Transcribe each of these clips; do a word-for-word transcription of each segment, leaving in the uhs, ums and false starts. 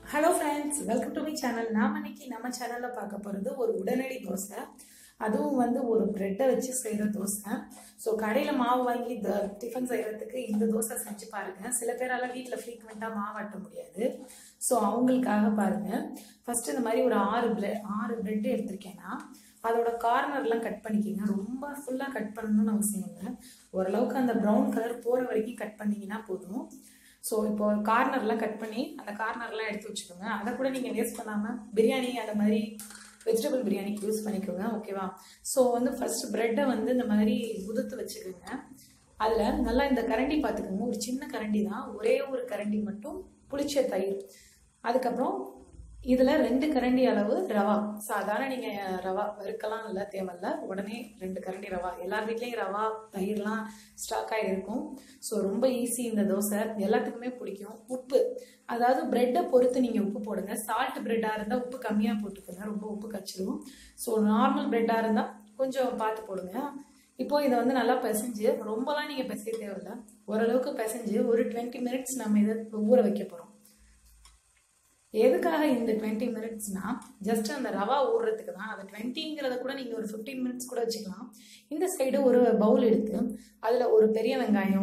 Hello friends, welcome to my channel. நாம் இன்னைக்கு நம்ம சேனலில் பார்க்க போகிறது ஒரு உடனடி தோசை. அதுவும் வந்து ஒரு ப்ரெட்டை வச்சு செய்கிற தோசை. ஸோ கடையில் மாவு வாங்கி த டிஃபன் செய்கிறதுக்கு இந்த தோசை செஞ்சு பாருங்கள். சில பேரால் வீட்டில் ஃப்ரீக்வெண்ட்டாக மாவு ஆட்ட முடியாது. ஸோ அவங்களுக்காக பாருங்கள். ஃபஸ்ட்டு இந்த மாதிரி ஒரு ஆறு ப்ரெட் ஆறு ப்ரெட்டு எடுத்திருக்கேன்னா அதோட கார்னர்லாம் கட் பண்ணிக்கிங்க. ரொம்ப ஃபுல்லாக கட் பண்ணணும்னு அவசியம் இல்லை. ஓரளவுக்கு அந்த ப்ரௌன் கலர் போகிற வரைக்கும் கட் பண்ணிங்கன்னா போதும். ஸோ இப்போ கார்னர்லாம் கட் பண்ணி அந்த கார்னர்லாம் எடுத்து வச்சுக்கோங்க. அதை கூட நீங்கள் வேஸ்ட் பண்ணாமல் பிரியாணி அந்த மாதிரி வெஜிடபிள் பிரியாணிக்கு யூஸ் பண்ணிக்கோங்க, ஓகேவா? ஸோ வந்து ஃபர்ஸ்ட் ப்ரெட்டை வந்து இந்த மாதிரி உதுத்து வச்சுக்கோங்க. அதில் நல்லா இந்த கரண்டி பார்த்துக்கோங்க. ஒரு சின்ன கரண்டி தான், ஒரே ஒரு கரண்டி மட்டும் புளிச்ச தயிர். அதுக்கப்புறம் இதில் ரெண்டு கரண்டி அளவு ரவா. சாதாரண நீங்கள் ரவா வறுக்கலாம் இல்லை, தேவையில்ல. உடனே ரெண்டு கரண்டி ரவா. எல்லார் வீட்லேயும் ரவா தயிர்லாம் ஸ்டாக் ஆகிருக்கும். ஸோ ரொம்ப ஈஸி இந்த தோசை, எல்லாத்துக்குமே பிடிக்கும். உப்பு, அதாவது ப்ரெட்டை பொறுத்து நீங்கள் உப்பு போடுங்க. சால்ட் ப்ரெட்டாக இருந்தால் உப்பு கம்மியாக போட்டுக்கோங்க, ரொம்ப உப்பு கச்சிடும். ஸோ நார்மல் ப்ரெட்டாக இருந்தால் கொஞ்சம் பார்த்து போடுங்க. இப்போது இதை வந்து நல்லா பிசைஞ்சு, ரொம்பலாம் நீங்கள் பிசைய தேவையில்லை, ஓரளவுக்கு பிசைஞ்சு ஒரு டுவெண்ட்டி மினிட்ஸ் நம்ம இதை ஊற வைக்க போகிறோம். எதுக்காக இந்த டுவெண்ட்டி மினிட்ஸ்னா ஜஸ்ட் அந்த ரவா ஊறுறதுக்கு தான். அது டுவெண்ட்டிங்கிறத கூட நீங்கள் ஒரு ஃபிஃப்டீன் மினிட்ஸ் கூட வச்சுக்கலாம். இந்த சைடு ஒரு பவுல் எடுத்து அதில் ஒரு பெரிய வெங்காயம்,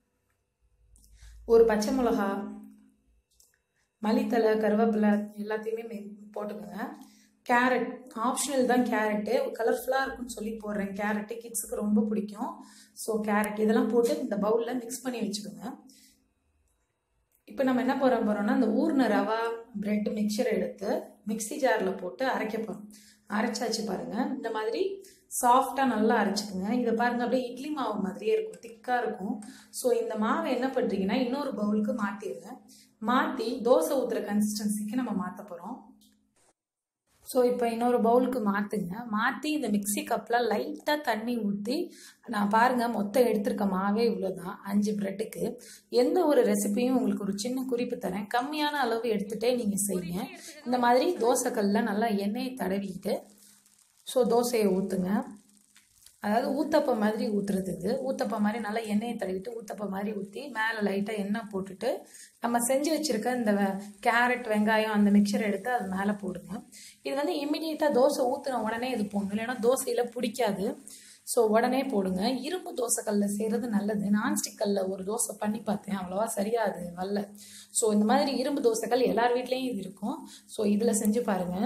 ஒரு பச்சை மிளகா, மல்லித்தலை, கருவேப்பிலை எல்லாத்தையுமே போட்டுக்கோங்க. கேரட் ஆப்ஷனல் தான். கேரட்டு கலர்ஃபுல்லாக இருக்குன்னு சொல்லி போடுறேன். கேரட்டு கிட்ஸுக்கு ரொம்ப பிடிக்கும். ஸோ கேரட் இதெல்லாம் போட்டு இந்த பவுலில் மிக்ஸ் பண்ணி வச்சுக்கோங்க. இப்போ நம்ம என்ன போகிற போகிறோம்னா இந்த ஊர்ன ரவா பிரெட் மிக்சர் எடுத்து மிக்சி ஜாரில் போட்டு அரைக்க போகிறோம். அரைச்சாச்சு பாருங்கள். இந்த மாதிரி சாஃப்டாக நல்லா அரைச்சிக்கோங்க. இதை பாருங்கள், அப்படியே இட்லி மாவு மாதிரியே இருக்கும், திக்காக இருக்கும். ஸோ இந்த மாவை என்ன பண்ணுறீங்கன்னா இன்னொரு பவுலுக்கு மாற்றிடுங்க. மாற்றி தோசை ஊற்றுற கன்சிஸ்டன்சிக்கு நம்ம மாற்ற போகிறோம். ஸோ இப்போ இன்னொரு பவுலுக்கு மாற்றுங்க. மாற்றி இந்த மிக்சி கப்பில் லைட்டாக தண்ணி ஊற்றி, நான் பாருங்கள் மொத்தம் எடுத்திருக்க மாவே இவ்வளோ தான், அஞ்சு ப்ரெட்டுக்கு. எந்த ஒரு ரெசிபியும் உங்களுக்கு ஒரு சின்ன குறிப்பு தரேன். கம்மியான அளவு எடுத்துகிட்டே நீங்கள் செய்யுங்க. இந்த மாதிரி தோசைக்கல்லில் நல்லா எண்ணெயை தடவிக்கிட்டு ஸோ தோசையை ஊற்றுங்க. அதாவது ஊத்தப்பம் மாதிரி ஊற்றுறதுக்கு, ஊத்தப்பம் மாதிரி நல்லா எண்ணெயை தடவிட்டு ஊத்தப்பம் மாதிரி ஊற்றி மேலே லைட்டாக எண்ணெய் போட்டுட்டு நம்ம செஞ்சு வச்சுருக்க இந்த கேரட் வெங்காயம் அந்த மிக்சரை எடுத்து அது மேலே போடுங்க. இது வந்து இம்மிடியேட்டாக தோசை ஊற்றின உடனே இது போடணும், இல்லைன்னா தோசையில் பிடிக்காது. ஸோ உடனே போடுங்க. இரும்பு தோசைக்கல்லில் செய்கிறது நல்லது. நான்ஸ்டிக் கல்லில் ஒரு தோசை பண்ணி பார்த்தேன், அவ்வளோவா சரியாது வரல. ஸோ இந்த மாதிரி இரும்பு தோசைக்கல் எல்லார் வீட்லேயும் இது இருக்கும். ஸோ இதில் செஞ்சு பாருங்கள்.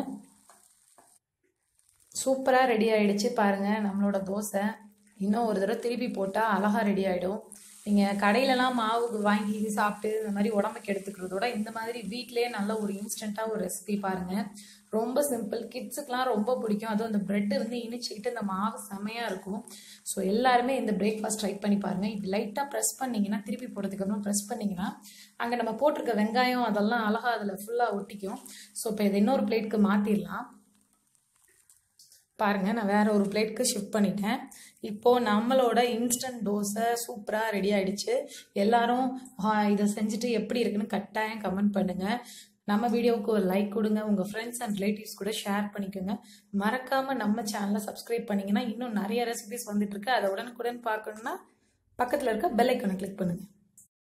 சூப்பராக ரெடி ஆகிடுச்சு பாருங்கள் நம்மளோட தோசை. இன்னும் ஒரு தடவை திருப்பி போட்டால் அழகாக ரெடி ஆகிடும். நீங்கள் கடையிலலாம் மாவு வாங்கி சாப்பிட்டு இந்த மாதிரி உடம்புக்கு எடுத்துக்கிறதோட இந்த மாதிரி வீட்டிலேயே நல்ல ஒரு இன்ஸ்டண்ட்டாக ஒரு ரெசிபி பாருங்கள். ரொம்ப சிம்பிள், கிட்ஸுக்கெலாம் ரொம்ப பிடிக்கும். அதுவும் அந்த ப்ரெட்டு வந்து இனிச்சிக்கிட்டு இந்த மாவு செமையாக இருக்கும். ஸோ எல்லாருமே இந்த பிரேக்ஃபாஸ்ட் ட்ரை பண்ணி பாருங்கள். இப்படி லைட்டாக ப்ரெஸ் பண்ணிங்கன்னா, திருப்பி போடுறதுக்கப்புறம் ப்ரெஸ் பண்ணிங்கன்னா அங்கே நம்ம போட்டிருக்க வெங்காயம் அதெல்லாம் அழகாக அதில் ஃபுல்லாக ஒட்டிக்கும். ஸோ இப்போ இதை இன்னொரு பிளேட்டுக்கு மாற்றிடலாம். பாருங்கள், நான் வேறு ஒரு பிளேட்க்கு ஷிஃப்ட் பண்ணிட்டேன். இப்போது நம்மளோட இன்ஸ்டன்ட் தோசை சூப்பராக ரெடி ஆகிடுச்சு. எல்லோரும் இதை செஞ்சுட்டு எப்படி இருக்குன்னு கட்டாயம் கமெண்ட் பண்ணுங்கள். நம்ம வீடியோவுக்கு ஒரு லைக் கொடுங்க. உங்கள் ஃப்ரெண்ட்ஸ் அண்ட் ரிலேட்டிவ்ஸ் கூட ஷேர் பண்ணிக்கோங்க. மறக்காமல் நம்ம சேனலை சப்ஸ்கிரைப் பண்ணிங்கன்னா இன்னும் நிறைய ரெசிபிஸ் வந்துட்டுருக்கு. அதை உடனுக்குடன் பார்க்கணுன்னா பக்கத்தில் இருக்க பெல் ஐக்கானை கிளிக் பண்ணுங்கள்.